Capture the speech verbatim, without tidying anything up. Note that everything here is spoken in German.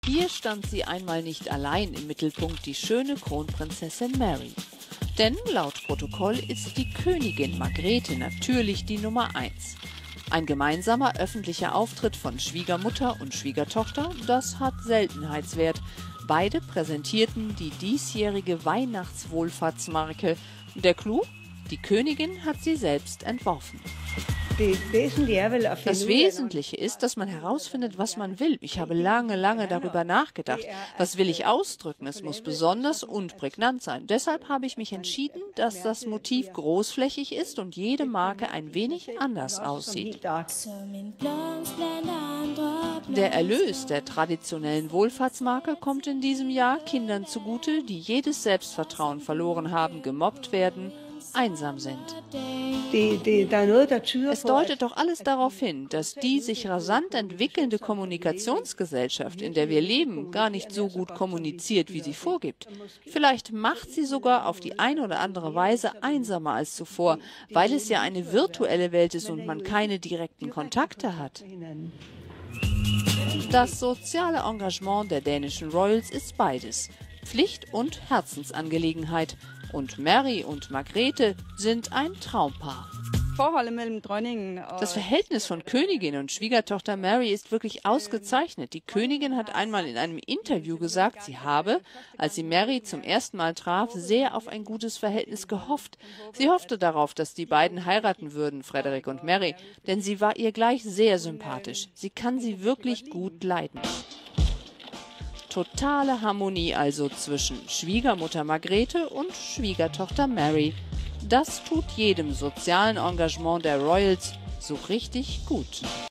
Hier stand sie einmal nicht allein im Mittelpunkt, die schöne Kronprinzessin Mary. Denn laut Protokoll ist die Königin Margrethe natürlich die Nummer eins. Ein gemeinsamer öffentlicher Auftritt von Schwiegermutter und Schwiegertochter, das hat Seltenheitswert. Beide präsentierten die diesjährige Weihnachtswohlfahrtsmarke. Der Clou? Die Königin hat sie selbst entworfen. Das Wesentliche ist, dass man herausfindet, was man will. Ich habe lange, lange darüber nachgedacht. Was will ich ausdrücken? Es muss besonders und prägnant sein. Deshalb habe ich mich entschieden, dass das Motiv großflächig ist und jede Marke ein wenig anders aussieht. Der Erlös der traditionellen Wohlfahrtsmarke kommt in diesem Jahr Kindern zugute, die jedes Selbstvertrauen verloren haben, gemobbt werden, einsam sind. Es deutet doch alles darauf hin, dass die sich rasant entwickelnde Kommunikationsgesellschaft, in der wir leben, gar nicht so gut kommuniziert, wie sie vorgibt. Vielleicht macht sie sogar auf die eine oder andere Weise einsamer als zuvor, weil es ja eine virtuelle Welt ist und man keine direkten Kontakte hat. Das soziale Engagement der dänischen Royals ist beides: Pflicht und Herzensangelegenheit. Und Mary und Margrethe sind ein Traumpaar. Das Verhältnis von Königin und Schwiegertochter Mary ist wirklich ausgezeichnet. Die Königin hat einmal in einem Interview gesagt, sie habe, als sie Mary zum ersten Mal traf, sehr auf ein gutes Verhältnis gehofft. Sie hoffte darauf, dass die beiden heiraten würden, Frederik und Mary, denn sie war ihr gleich sehr sympathisch. Sie kann sie wirklich gut leiden. Totale Harmonie also zwischen Schwiegermutter Margrethe und Schwiegertochter Mary. Das tut jedem sozialen Engagement der Royals so richtig gut.